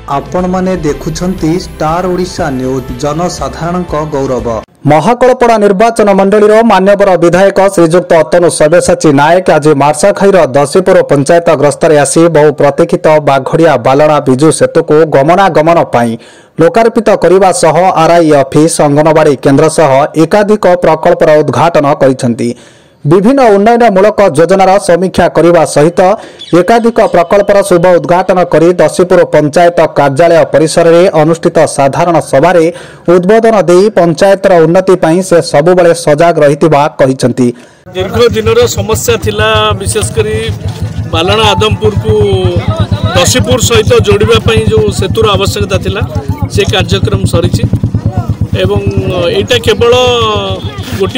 आपण माने देखुछंती स्टार ओडिशा न्यूज जनसाधारण गौरव। महाकलपड़ा निर्वाचन मंडली मान्यवर विधायक श्रीजुक्त अतनु सब्यसाची नायक आज मार्साखाईर दशीपुर पंचायत गस्तर आसी बहु प्रतीक्षित बाघड़िया बालणा विजु सेतु को गमनागमन पर लोकार्पित करने सह आरआई ऑफिस अंगनवाड़ी केन्द्र सह एकाधिक प्रकल्पर उद्घाटन करिसेंती। विभिन्न उन्नयनमूलक योजनार समीक्षा करने सहित एकाधिक प्रकल्पर शुभ उद्घाटन कर दशीपुर पंचायत कार्यालय परिसर में अनुष्ठित साधारण सभार उद्बोधन दे पंचायतर उन्नति पर से सबुबले सजग रही। दीर्घ दिन समस्या थिला विशेषकर बालणा आदमपुर को दशीपुर सहित जोड़ापी जो सेतुर आवश्यकता थिला से कार्यक्रम सरी एवं एटा केवल गोटे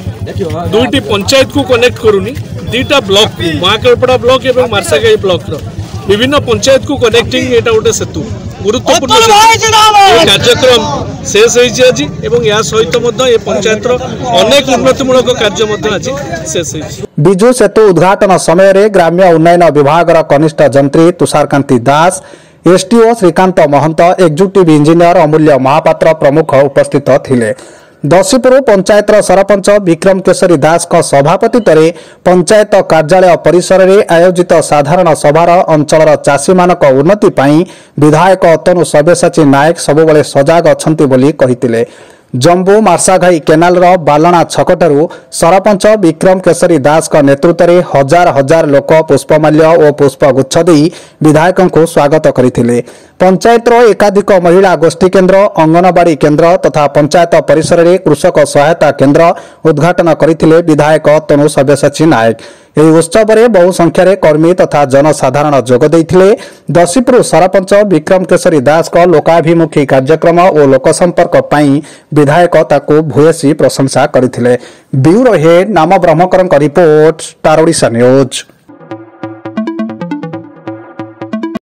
दुईटी पंचायत को कनेक्ट करूनी दीटा ब्लॉक महाकलपड़ा ब्लॉक एवं मार्साखाई ब्लॉक विभिन्न पंचायत को कनेक्टिंग एटा गोटे सेतु गुरुत्वपूर्ण कार्यक्रम शेष आज एवं या सहित पंचायत अनेक उन्नतिमूलक कार्य आज शेष। विजु सेतु उद्घाटन समय ग्राम्य उन्नयन विभाग कनिष्ठ जंत्री Tusharkanti Das, SDO Srikant Mahant, executive engineer Amulya Mahapatra प्रमुख उपस्थित थिले। दशीपुर पंचायत सरपंच विक्रम केशरी दास सभापतित्व पंचायत कार्यालय परिसर में आयोजित साधारण सभार अंचल चाषी मानक उन्नति पाई विधायक अतनु सब्यसाची नायक सबुबले सजग अछंती बोली कहितिले। जम्बू मार्साघाई केनाल बालणा छकठारू सरपंच विक्रम केशरी दास नेतृत्व में हजार हजार लोक पुष्पमाल्य और पुष्पगुच्छ दे विधायक को स्वागत करते। पंचायत एकाधिक महिला गोष्ठी केन्द्र, अंगनवाड़ी केन्द्र तथा पंचायत परिसर में कृषक सहायता केन्द्र उद्घाटन करते विधायक तनु सब्यसाची नायक। यह उत्सव में बहु संख्यार कर्मी तथा जनसाधारण जोगदे। दशीपुर सरपंच विक्रम केशरी दास लोकाभिमुखी कार्यक्रम और लोकसंपर्क पाई विधायक ताको भूयसी प्रशंसा करथिले। ब्यूरो हेड नाम Brahmakar report, star Odisha news.